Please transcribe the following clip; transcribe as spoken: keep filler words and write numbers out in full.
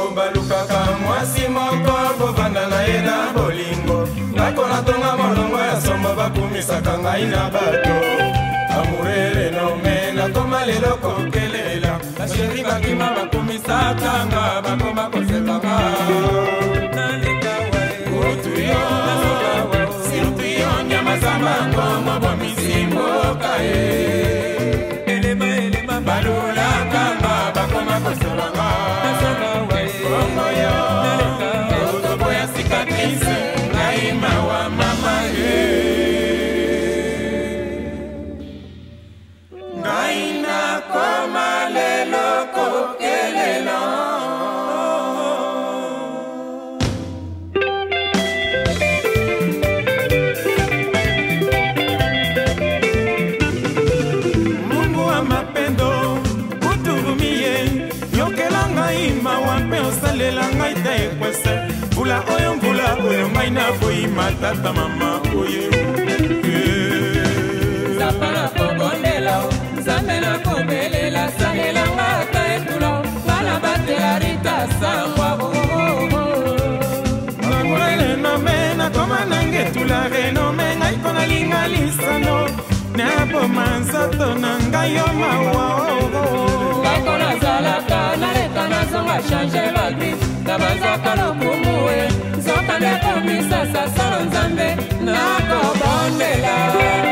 balukaka mwasi moko kovanda na ye na bolingo ngako natonga molongo ya sombo bakumisaka ngai na bato amurele nome nakoma lelo kokelela basheri bakima bakumisaka nga bakoma kosekanga utu yo sirtu yo nyama za mangomo bomisimboka ye balulaka nga bakoma kosolanga kongo yo eutobo ya sikatrise ngai mawa mama ye ngai nakoma lelo kokelela Mungu wa mapendo uturumie yokela ngai mawa mpe osalela ngai ta ekwese mvula oyo mvula oyo ngai naboyi matata mama oye zapana kobondela nzambe nakobelela salela ngata etula bana batela rita sangwa ngangwele nome nakoma nange tula renome ngai kona linga lisano naboma nzoto na ngai yo mawa ngako nazalaka naleka nazonga change bagri na bazwaka lokumue nzoka ndekomisa sasalo nzambe nakobondela